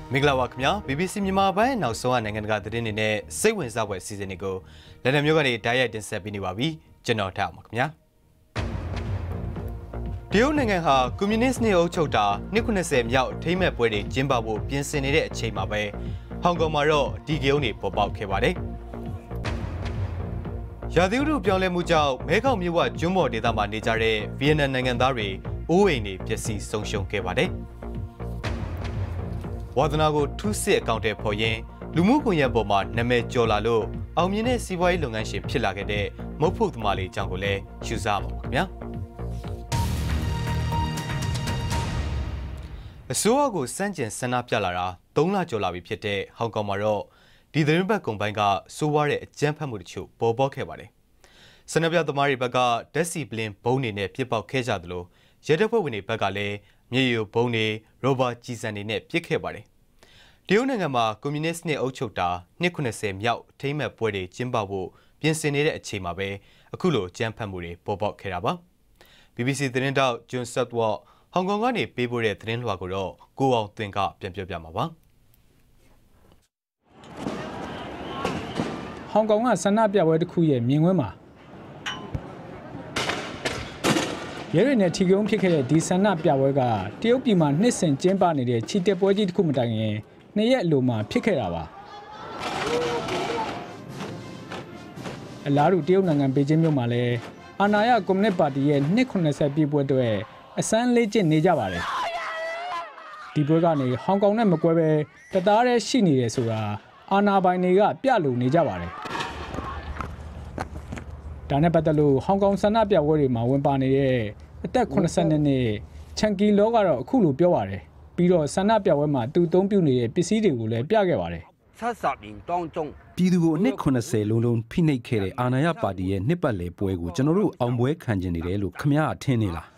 မင်္ဂလာပါခင်ဗျာ BBC မြန်မာပိုင်းနောက်ဆုံးနိုင်ငံတကာသတင်းတွေနဲ့စိတ်ဝင်စားဖွယ်စီစဉ်တွေကိုလန်ဒန်မြို့ကနေတိုက်ရိုက်တင်ဆက်ပေးနေပါပြီကျွန်တော်ထားပါခင်ဗျာတရုတ်နိုင်ငံဟာကွန်မြူနစ်နှစ်အုပ်ချုပ်တာနှစ်90မြောက်ထိမ့်မဲ့ပွဲတွေကျင်းပဖို့ပြင်ဆင်နေတဲ့အချိန်မှာပဲဟောင်ကောင်မှာတော့ဒီဂယုံတွေပေါ်ပေါက်ခဲ့ပါတယ်ရာသီဥတုပြောင်းလဲမှုကြောင့်မဲခေါင်မြစ်ဝကျွန်းပေါ်ဒေသမှာနေကြတဲ့ဗီယက်နမ်နိုင်ငံသားတွေအိုးအိမ်တွေပျက်စီးဆုံးရှုံးခဲ့ပါတယ်ဝါသနာကိုထူးစစ်အကောင့်ထဲပေါ်ရင်းလူမှုကွန်ရက်ပေါ်မှာနာမည်ကျော်လာလို့အောင်မြင်တဲ့စီးပွားရေးလုပ်ငန်းရှင်ဖြစ်လာခဲ့တဲ့မုတ်ဖုတ်သမားလေးအကြောင်းကိုလည်းရှုစားပါပါခင်ဗျာအစိုးရကိုစန့်ကျင်ဆန္ဒပြလာတာ3လကျော်လာပြီဖြစ်တဲ့ဟောင်ကောင်မှာတော့ဒီသတင်းပတ်ကုန်ပိုင်းကစိုးဝါးတဲ့အကြမ်းဖက်မှုတချို့ပေါ်ပေါက်ခဲ့ပါတယ်ဆန္ဒပြသမားတွေဘက်ကဓာတ်ဆီပလင်ဘုံတွေနဲ့ပစ်ပေါက်ခဲ့ကြသလိုရဲတပ်ဖွဲ့ဝင်တွေဘက်ကလည်းမြေရီဘုံတွေရောဘာကြီးစံတွေနဲ့ပစ်ခဲ့ပါတယ်တရုတ်နိုင်ငံမှာကွန်မြူနစ်နှစ်အုပ်ချုပ်တာနှစ်90မြောက်ထိမ့်မဲ့ပွဲတွေကျင်းပဖို့ပြင်ဆင်နေတဲ့အချိန်မှာပဲအခုလိုကြမ်းဖက်မှုတွေပေါ်ပေါက်ခဲ့တာပါ BBC သတင်းတောက်ဂျွန်ဆတ်ဝတ်ဟောင်ကောင်ကနေပေးပို့တဲ့သတင်းလွှာကိုတော့ကိုအောင်သွင်ကပြန်ပြောပြမှာပါဟောင်ကောင်ကဆန္ဒပြပွဲတစ်ခုရဲ့မြင်ကွင်းမှာရဲတွေနဲ့ထီကုန်းဖြစ်ခဲ့တဲ့ဒီဆန္ဒပြပွဲကတရုတ်ပြည်မှာနှစ်စဉ်ကျင်းပနေတဲ့ချီတက်ပွဲကြီးတစ်ခုမတိုင်ခင်နှစ်ရက်အလိုမှာဖြစ်ခဲ့တာပါအလားတူတရုတ်နိုင်ငံပေကျင်းမြို့မှာလည်းအာဏာရကွန်မြူနစ်ပါတီရဲ့နှစ်90ပြည့်ပွဲတွေအစမ်းလေးကျင့်နေကြပါတယ်ဒီပွဲကနေဟောင်ကောင်နဲ့မကွဲပဲတသားတည်းရှိနေတယ်ဆိုတာအာဏာပိုင်တွေကပြလို့နေကြပါတယ်ဒါနဲ့ပတ်သက်လို့ဟောင်ကောင်ဆန္ဒပြပွဲတွေမှာဝင်ပါနေတဲ့အသက်82နှစ်ချန်ကီလောကတော့အခုလိုပြောပါတယ်ပြီးတော့ဆန္ဒပြပွဲမှာသူအသုံးပြုနေတဲ့ပစ္စည်းတွေကိုလည်းပြခဲ့ပါတယ်ပြည်သူကိုအနှစ်80လုံးလုံးဖိနှိပ်ခဲ့တဲ့အာဏာရပါတီရဲ့နှစ်ပတ်လည်ပွဲကိုကျွန်တော်တို့အောင်ပွဲခံကျင်နေတယ်လို့ခမရထင်နေလား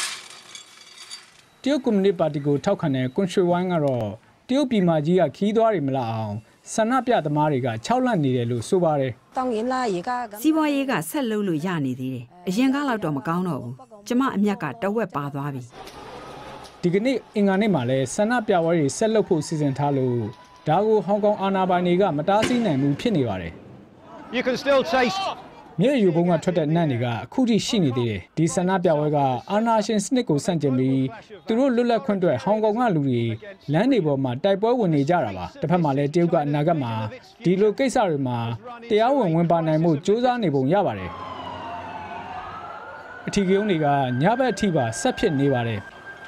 တရုတ်ကွန်မြူနစ်ပါတီကိုထောက်ခံတဲ့ကွန်ရွှေဝိုင်းကတော့တရုတ်ပြည်မကြီးကခီးသွားတွေမလာအောင်ဆန္ဒပြသမားတွေက6လန့်နေတယ်လို့ဆိုပါတယ်စီးပွားရေးကဆက်လုပ်လို့ရနေသေးတယ်အရင်ကတော့တော့မကောင်းတော့ဘူးကျမအမြက်ကတဝက်ပါသွားပြီဒီကနေ့အင်္ဂါနေ့မှာလဲဆန္ဒပြပွဲတွေဆက်လုပ်ဖို့စီစဉ်ထားလို့ဒါကိုဟောင်ကောင်အာဏာပိုင်တွေကမတားဆီးနိုင်ဘူးဖြစ်နေပါတယ်မြေယူဘုံကထွက်တဲ့နတ်တွေကအခုထိရှိနေသေးတယ်ဒီဆန္ဒပြပွဲကအာဏာရှင်စနစ်ကိုဆန့်ကျင်ပြီးသူတို့လွတ်လပ်ခွင့်အတွက်ဟောင်ကောင်ကလူတွေလမ်းတွေပေါ်မှာတိုက်ပွဲဝင်နေကြတာပါတစ်ဖက်မှာလည်းတရုတ်ကအနာဂတ်မှာဒီလိုကိစ္စတွေမှာတရားဝင်ပါနိုင်မှုစ조사နေပုံရပါတယ်အထီးကုန်းတွေကညဘက်အထိပါဆက်ဖြစ်နေပါတယ်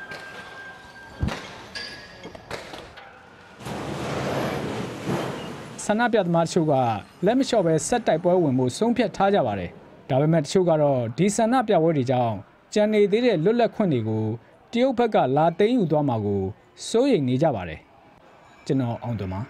ဆန္ဒပြသမားတို့ကလက်မလျှော့ပဲဆက်တိုက်ပွဲဝင်မှုဆုံးဖြတ်ထားကြပါတယ်ဒါပေမဲ့တချို့ကတော့ဒီဆန္ဒပြပွဲတွေကြောင့်ကြံနေသေးတဲ့လွတ်လပ်ခွင့်တွေကိုတရုတ်ဘက်ကလာသိမ်းယူသွားမှာကိုစိုးရိမ်နေကြပါတယ်ကျွန်တော်အောင်သွန်းပါ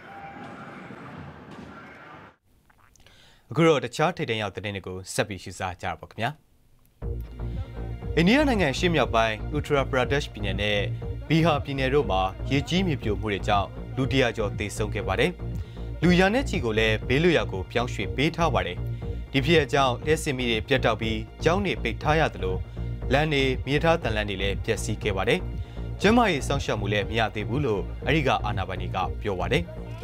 အခုတော့တခြားထိပ်တန်းရောက်တဲ့တွေကိုဆက်ပြီးရှုစားကြပါခင်ဗျာအိန္ဒိယနိုင်ငံရှေ့မြောက်ပိုင်း Uttar Pradesh ပြည်နယ်နဲ့ Bihar ပြည်နယ်တို့မှာရေကြီးမြေပြိုမှုတွေကြောင့်လူ100ကျော်သေဆုံးခဲ့ပါတယ်လူရနဲ့ချီကိုလည်းဘေးလွတ်ရာကိုပြောင်းရွှေ့ပေးထားပါတယ်ဒီဖြစ်အကြောင်းလက်စင်မီတွေပြတ်တောက်ပြီးကျောင်းတွေပိတ်ထားရသလိုလမ်းတွေမြေထားတန်လမ်းတွေလည်းပျက်စီးခဲ့ပါတယ်ကျန်းမာရေးစောင့်ရှောက်မှုလည်းမရသေးဘူးလို့အဲဒီကအာဏာပိုင်တွေကပြောပါတယ်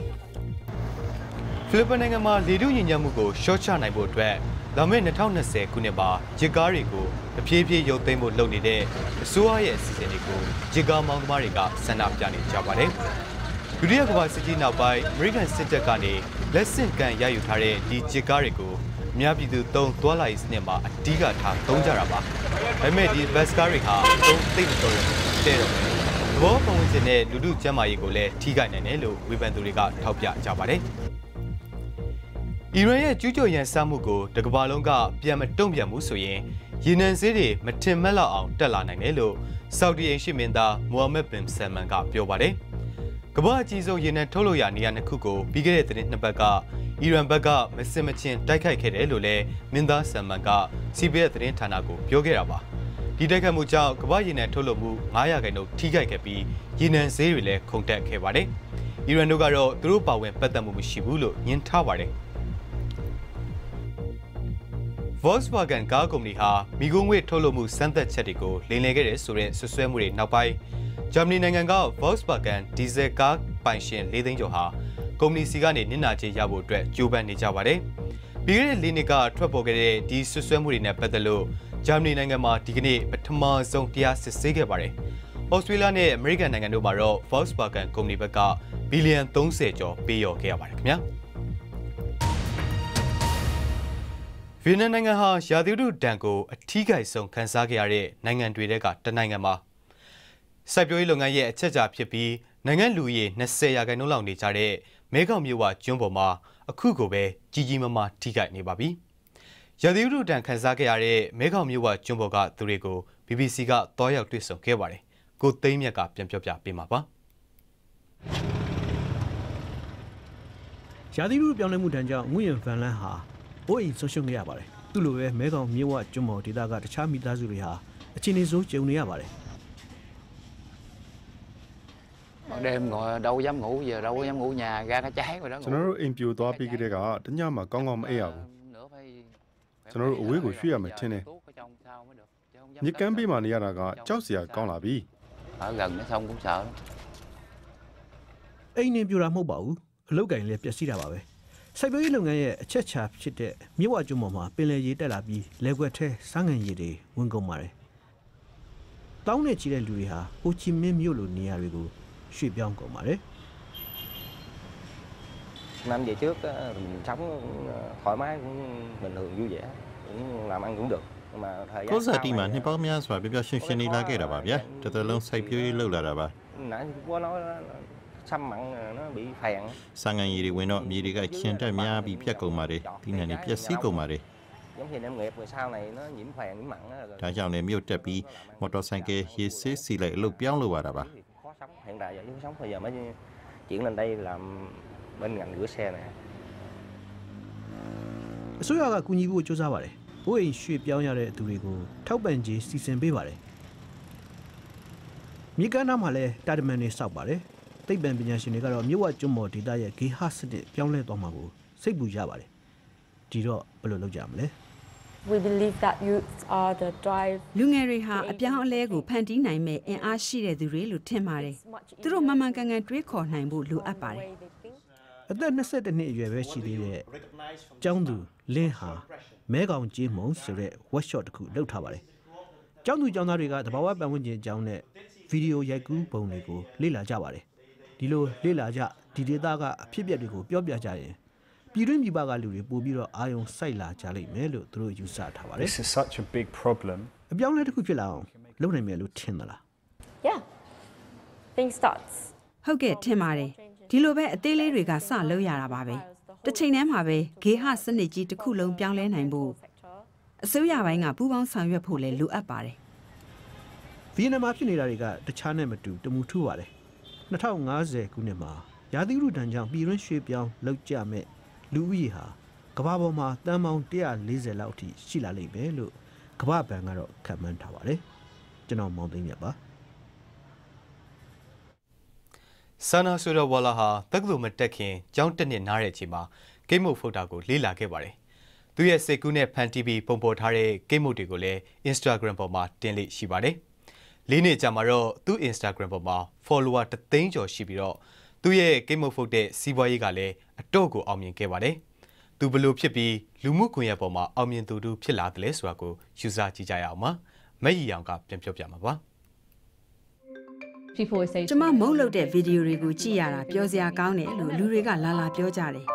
ဖိလစ်ပိုင်နိုင်ငံမှာလေထုညစ်ညမ်းမှုကိုရှော့ချနိုင်ဖို့အတွက်လာမယ့်2020ခုနှစ်မှာဂျစ်ကားတွေကိုအပြေးပြေးရုပ်သိမ်းဖို့လုပ်နေတဲ့အစိုးရရဲ့အစီအစဉ်တွေကိုဂျစ်ကားမောင်းသမားတွေကဆန္ဒပြနေကြပါတယ်ဒုတိယကမ္ဘာစစ်ကြီးနောက်ပိုင်းအမေရိကန်စစ်တပ်ကနေလက်ဆင့်ကမ်းရယူထားတဲ့ဒီဂျစ်ကားတွေကိုအများပြည်သူသုံးသွားလာရေးစနစ်မှာအဓိကထားသုံးကြတာပါဒါပေမဲ့ဒီဘတ်စကားတွေဟာသုံးသိမ့်မတော်တဲ့တော့သဘောပုံစံနဲ့လူထုကျန်းမာရေးကိုလည်းထိခိုက်နိုင်တယ်လို့ဝေဖန်သူတွေကထောက်ပြကြပါတယ်အီရန်ရဲ့ကျူးကျော်ရန်စမှုကိုတကမ္ဘာလုံးကပြန်မတုံ့ပြန်မှုဆိုရင်ရေနံဈေးတွေမထင်မှတ်လောက်အောင်တက်လာနိုင်တယ်လို့ဆော်ဒီအိမ်ရှိမင်းသားမိုဟာမက်ဘင်ဆယ်မန်ကပြောပါတယ်ကမ္ဘာအကြီးဆုံးရေနံထုတ်လုပ်ရာနေရာနှစ်ခုကိုပြီးခဲ့တဲ့သတင်းနှစ်ပတ်ကအီရန်ဘက်ကမစင်မချင်းတိုက်ခိုက်ခဲ့တယ်လို့လည်းမင်းသားဆယ်မန်က CBS သတင်းဌာနကိုပြောခဲ့တာပါဒီတိုက်ခိုက်မှုကြောင့်ကမ္ဘာရေနံထုတ်လုပ်မှု9%ထိခိုက်ခဲ့ပြီးရေနံဈေးတွေလည်းခုန်တက်ခဲ့ပါတယ်အီရန်တို့ကတော့သူတို့ပါဝင်ပတ်သက်မှုမရှိဘူးလို့ညှင်းထားပါတယ်Volkswagen ကားကုမ္ပဏီဟာမိဂုံးငွေထုတ်လုပ်မှုစမ်းသပ်ချက်တွေကိုလိမ်လည်ခဲ့တယ်ဆိုတဲ့ဆွဆွဲမှုတွေနောက်ပိုင်းဂျာမနီနိုင်ငံက Volkswagen ဒီဇယ်ကားပိုင်ရှင်၄သိန်းကျော်ဟာကုမ္ပဏီစီကနေနစ်နာကြေးရဖို့အတွက်ကြိုးပမ်းနေကြပါတယ်။ပြီးခဲ့တဲ့၄နှစ်ကထွက်ပေါ်ခဲ့တဲ့ဒီဆွဆွဲမှုတွေနဲ့ပတ်သက်လို့ဂျာမနီနိုင်ငံမှာဒီကနေ့ပထမဆုံးတရားစစ်ဆေးခဲ့ပါတယ်။ဩစတြေးလျနဲ့အမေရိကန်နိုင်ငံတို့မှာတော့ Volkswagen ကုမ္ပဏီဘက်ကဘီလီယံ30ကျော်ပေးရောခဲ့ရပါတယ်ခင်ဗျာ။ဗီယက်နမ်နိုင်ငံဟာရာသီဥတုဒဏ်ကိုအထီးကျဆုံးခံစားခဲ့ရတဲ့နိုင်ငံတွေကတနိုင်ငံမှာစိုက်ပျိုးရေးလုပ်ငန်းရဲ့အချက်အချာဖြစ်ပြီးနိုင်ငံလူဦးရေ20%လောက်နေကြတဲ့မဲခေါင်မြစ်ဝကျွန်းပေါ်မှာအခုကိုပဲကြီးကြီးမားမားထိခိုက်နေပါပြီ။ရာသီဥတုဒဏ်ခံစားခဲ့ရတဲ့မဲခေါင်မြစ်ဝကျွန်းပေါ်ကသူတွေကို BBC ကတွားရောက်တွေ့ဆုံခဲ့ပါတယ်။ကိုသိန်းမြတ်ကပြန်ပြောပြပေးမှာပါ။ရာသီဥတုပြောင်းလဲမှုတန်းကြောင့်ငွေရန်ဗန်လန်ဟာအိုးအိမ်ဆုံးရှုံးခဲ့ရပါတယ်။သူ့လိုပဲမဲခေါင်မြစ်ဝကျွန်းပေါ်ဒေသကတခြားမိသားစုတွေဟာအခြေအနေဆိုးကြုံနေရပါတယ်။ đêm ngồi đâu dám ngủ giờ đâu dám ngủ nhà ra cái trái rồi đó. ကျွန်တော်တို့အိမ်ပြိုသွားပြီးကြတဲ့ကတညမှာကောင်းကောင်းမအိပ်ရဘူးကျွန်တော်တို့အဝေးကိုရွှေ့ရမယ်ထင်တယ်မြစ်ကမ်းဘေးမှာနေရတာကကြောက်စရာကောင်းလာပြီ ở gần cái sông cũng sợ lắm အိမ်နေပြိုတာမဟုတ်ပါဘူးအလုတ်ကင်လည်းပျက်စီးတာပါပဲစိုက်ပျိုးရေးလုပ်ငန်းရဲ့အချက်ချာဖြစ်တဲ့မြစ်ဝကျွန်းပေါ်မှာပင်လယ်ရေတက်လာပြီးလဲခွက်ထဲစားငံရည်တွေဝင်ကုန်ပါတယ်တောင်းနဲ့ချီတဲ့လူတွေဟာဟိုချီမင်းမြို့လိုနေရာတွေကိုရွှေ့ပြောင်းကုန်ပါတယ် năm về trước mình sống thoải mái cũng bình thường vui vẻ cũng làm ăn cũng được nhưng mà thời gian ကိုစားတီမှာနှစ်ပေါင်းများစွာပြပြရှင်းရှင်းနေလာခဲ့တာပါဗျာတော်တော်လုံးစိုက်ပျိုးရေးလုပ်လာတာပါ nãy có nói xâm mặn nó bị phèn စံငံရည်တွေဝင်တော့မြေတွေကချင်းတက်များပြီးပြတ်ကုန်ပါတယ်ဒီနေ့နေပျက်စီးကုန်ပါတယ် giống như nông nghiệp rồi sau này nó nhiễm phèn nhiễm mặn đó ဒါကြောင့်လည်းမြို့တက်ပြီးမော်တော်ဆိုင်ကယ်ရေဆေးစီလိုက်အလုပ်ပြောင်းလုပ်ရတာပါ khó sống hiện tại giờ chứ sống bây giờ mới chuyển lên đây làm bên ngành rửa xe này အစိုးရကကူညီဖို့ကြိုးစားပါတယ်ဘိုးအိမ်ရွှေ့ပြောင်းရတဲ့သူတွေကိုထောက်ပံ့ကြေးစီစဉ်ပေးပါတယ်မြေကမ်းနားမှာလည်းတာတမန်တွေစောက်ပါတယ်သိပ္ပံပညာရှင်တွေကတော့မြို့ဝကျွန်းပေါ်ဒေသရဲ့ဂေဟစနစ်ပြောင်းလဲသွားမှာကိုစိတ်ပူကြပါတယ်ဒီတော့ဘယ်လိုလုပ်ကြမလဲ We believe that youths are the drive လူငယ်တွေဟာအပြောင်းအလဲကိုဖန်တီးနိုင်မဲ့အင်အားရှိတဲ့သူတွေလို့ထင်ပါတယ်သူတို့မှန်မှန်ကန်ကန်တွေးခေါ်နိုင်ဖို့လိုအပ်ပါတယ်အသက်22နှစ်အရွယ်ပဲရှိသေးတဲ့ကျောင်းသူလင်းဟာမဲကောင်ကြီးမုံဆိုတဲ့ workshop တစ်ခုလုပ်ထားပါတယ်ကျောင်းသူကျောင်းသားတွေကတဘာဝပတ်ဝန်းကျင်အကြောင်းနဲ့ဗီဒီယိုရိုက်ကူးပုံတွေကိုလေ့လာကြပါတယ်ဒီလိုလေ့လာကြဒီဒေတာကအဖြစ်အပျက်တွေကိုပြောပြကြရင်ပြည်တွင်းပြည်ပကလူတွေပို့ပြီးတော့အာယုံစိုက်လာကြလိမ့်မယ်လို့သူတို့ယူဆထားပါတယ် This is such a big problem အပြောင်းလဲတစ်ခုဖြစ်လာအောင်လုပ်နိုင်မယ်လို့ထင်သလား Yeah things starts ဟုတ်ကဲ့ထင်ပါတယ်ဒီလိုပဲအသေးလေးတွေကစလုပ်ရတာပါပဲတစ်ချိန်တည်းမှာပဲဂေဟစနစ်ကြီးတစ်ခုလုံးပြောင်းလဲနိုင်ဖို့အစိုးရပိုင်းကပူးပေါင်းဆောင်ရွက်ဖို့လည်းလိုအပ်ပါတယ်ဗီယက်နမ်မှာဖြစ်နေတာတွေကတခြားနဲ့မတူတမူထူပါတယ်2050ခုနှစ်မှာရာသီဥတုဒဏ်ကြောင့်ပြည်တွင်းရွှေ့ပြောင်းလောက်ကျမဲ့လူဦးရေဟာကမ္ဘာပေါ်မှာတန်ပေါင်း140လောက်အထိရှိလာလိမ့်မယ်လို့ကမ္ဘာဘဏ်ကတော့ခန့်မှန်းထားပါတယ်ကျွန်တော်မောင်သိန်းမြတ်ပါဆာနာဆိုရဝါလာဟာတက္ကသိုလ်မတက်ခင်ကျောင်းတက်နှစ်နားတဲ့အချိန်မှာကိတ်မုတ်ဖုတ်တာကိုလေ့လာခဲ့ပါတယ်သူရဲ့စိတ်ကူးနဲ့ဖန်တီးပြီးပုံပေါ်ထားတဲ့ကိတ်မုတ်တွေကိုလည်း Instagram ပေါ်မှာတင်လေ့ရှိပါတယ်၄နှစ်ကြာမှာတော့သူ့ Instagram ပေါ်မှာ follower 1သိန်းကျော်ရှိပြီးတော့သူ့ရဲ့ကိတ်မုတ်ဖုတ်တဲ့စီးပွားရေးကလည်းအတော့ကိုအောင်မြင်ခဲ့ပါတယ်သူဘလို့ဖြစ်ပြီးလူမှုကွန်ရက်ပေါ်မှာအောင်မြင်သူတို့ဖြစ်လာတယ်လဲဆိုတာကိုယူဆကြည့်ကြရအောင်ပါမက်ရီအောင်ကပြန်ပြောပြမှာပါကျမမုန်းလုပ်တဲ့ဗီဒီယိုတွေကိုကြည့်ရတာပြောစရာကောင်းတယ်လို့လူတွေကလာလာပြောကြတယ်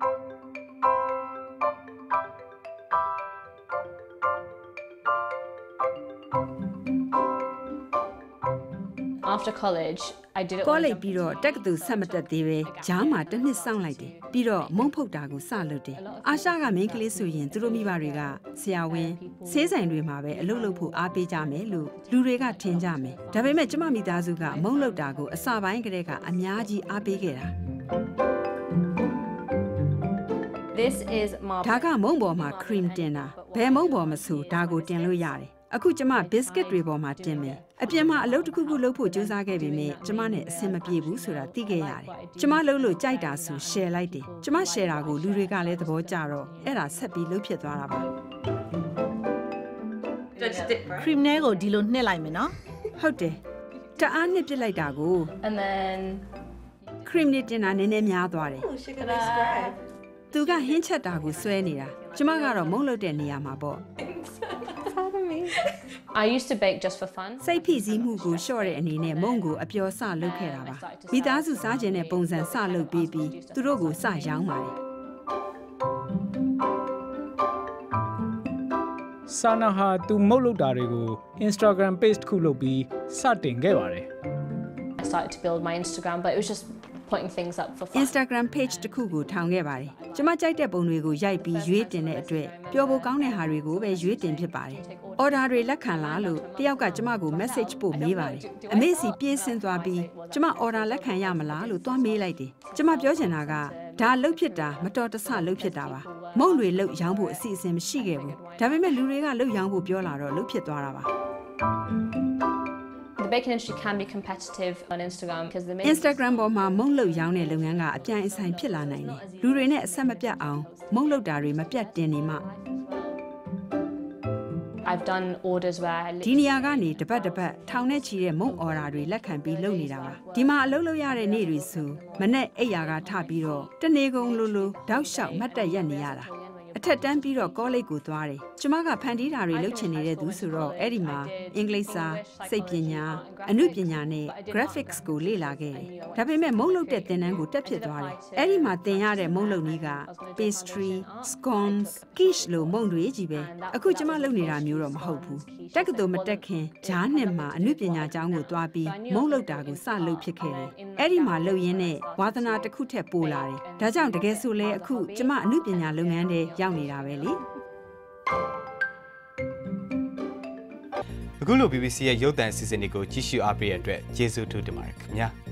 after college I did it ကောလိပ်ပြီးတော့တက္ကသိုလ်ဆက်မတက်သေးပဲဂျားမှာတစ်နှစ်စောင့်လိုက်တယ်ပြီးတော့မုံဖုတ်တာကိုစလုပ်တယ်အာရှကမင်းကလေးဆိုရင်သူတို့မိဘတွေကဆရာဝန်ဆေးဆိုင်တွေမှာပဲအလုပ်လုပ်ဖို့အားပေးကြမယ်လို့လူတွေကထင်ကြမယ်ဒါပေမဲ့ကျမမိသားစုကမုံလုပ်တာကိုအစပိုင်းကတည်းကအများကြီးအားပေးခဲ့တာ This is my ဒါကမုံပေါ်မှာ cream တင်တာဘယ်မုံပေါ်မဆိုဒါကိုတင်လို့ရတယ်အခုကျမ biscuit တွေပေါ်မှာတင်မယ်အပြင်မှာအလုပ်တစ်ခုခုလုပ်ဖို့ကြိုးစားခဲ့ပေမဲ့ကျမနဲ့အဆင်မပြေဘူးဆိုတာသိခဲ့ရတယ်ကျမလုပ်လို့ကြိုက်တာဆို share လိုက်တယ်ကျမ share တာကိုလူတွေကလည်းသဘောကျတော့အဲ့ဒါဆက်ပြီးလုပ်ဖြစ်သွားတာပါ cream နဲ့ကိုဒီလိုနှစ်လိုက်မယ်နော်ဟုတ်တယ်တအားနှစ်ပြစ်လိုက်တာကို And then cream နဲ့တင်တာနည်းနည်းများသွားတယ်သူကဟင်းချက်တာကိုဆွဲနေတာကျမကတော့မုံလို့တဲ့နေရာမှာပေါ့ I used to bake just for fun. စိတ်ဖိစီးမှုကိုလျှော့တဲ့အနေနဲ့မုံကိုအပျော်စလုပ်ခဲ့တာပါမိသားစုစားခြင်းတဲ့ပုံစံစလုပ်ပြီးသူတို့ကိုစရောင်းပါတယ်ဆာနာဟာသူမုတ်လုပ်တာတွေကို Instagram page တစ်ခုလုပ်ပြီးစတင်ခဲ့ပါတယ် I started to build my Instagram, but it was just putting things up for fun. Instagram page တစ်ခုကိုထောင်ခဲ့ပါတယ်ကျမကြိုက်တဲ့ပုံတွေကိုရိုက်ပြီးရွေးတင်တဲ့အတွက်ပျော်ဖို့ကောင်းတဲ့ဟာတွေကိုပဲရွေးတင်ဖြစ်ပါတယ်အော်ဒါတွေလက်ခံလားလို့တယောက်ကကျမကို message ပို့မေးပါတယ်အမေစီပြေးဆင်းသွားပြီးကျမအော်ဒါလက်ခံရမလားလို့တွားမေးလိုက်တယ်ကျမပြောချင်တာကဒါလှုပ်ဖြစ်တာမတော်တဆလှုပ်ဖြစ်တာပါမုံတွေလှုပ်ရောင်းဖို့အစီအစဉ်မရှိခဲ့ဘူးဒါပေမဲ့လူတွေကလှုပ်ရောင်းဖို့ပြောလာတော့လှုပ်ဖြစ်သွားတာပါ The baking industry can be competitive on Instagram because the Instagram ပေါ်မှာမုံလှုပ်ရောင်းတဲ့လုပ်ငန်းကအပြိုင်အဆိုင်ဖြစ်လာနိုင်တယ်လူတွေနဲ့အဆက်မပြတ်အောင်မုံလှုပ်တာတွေမပြတ်တင်နေမှ I've done orders where ဒီနေရာကနေတပတ်ထောင်နဲ့ချီတဲ့မုံအော်ဒါတွေလက်ခံပြီးလုပ်နေတာပါဒီမှာအလုပ်လုပ်ရတဲ့နေ့တွေဆိုမနေ့အိယာကထပြီးတော့တနေကုန်လိုတောက်လျှောက်မတ်တက်ရက်နေရတာအထက်တန်းပြီးတော့ကောလိပ်ကိုသွားတယ်ကျမကဖန်တီးတာတွေလုပ်ချင်နေတဲ့သူဆိုတော့အဲ့ဒီမှာအင်္ဂလိပ်စာစိတ်ပညာအနုပညာနဲ့ graphics ကိုလေ့လာခဲ့တယ်ဒါပေမဲ့မုံလုပ်တဲ့သင်တန်းကိုတက်ဖြစ်သွားတယ်အဲ့ဒီမှာသင်ရတဲ့မုံလုပ်နည်းက pastry scones quiche လို့မုံတွေကြီးပဲအခုကျမလုပ်နေတာမျိုးတော့မဟုတ်ဘူးတက်ကတူမတက်ခင်ဂျားနှစ်မှာအနုပညာကျောင်းကိုသွားပြီးမုံလုပ်တာကိုစလုပ်ဖြစ်ခဲ့တယ်အဲ့ဒီမှာလုပ်ရင်းနဲ့ဝါသနာတစ်ခုထက်ပိုလာတယ်ဒါကြောင့်တကယ်ဆိုလဲအခုကျမအနုပညာလုပ်ငန်းတွေရောက်နေတာပဲလေအခုလို BBC ရဲ့ရုပ်သံအစီအစဉ်တွေကိုကြည့်ရှုအားပေးရတဲ့အတွက်ကျေးဇူးထူးတင်ပါတယ်ခင်ဗျာ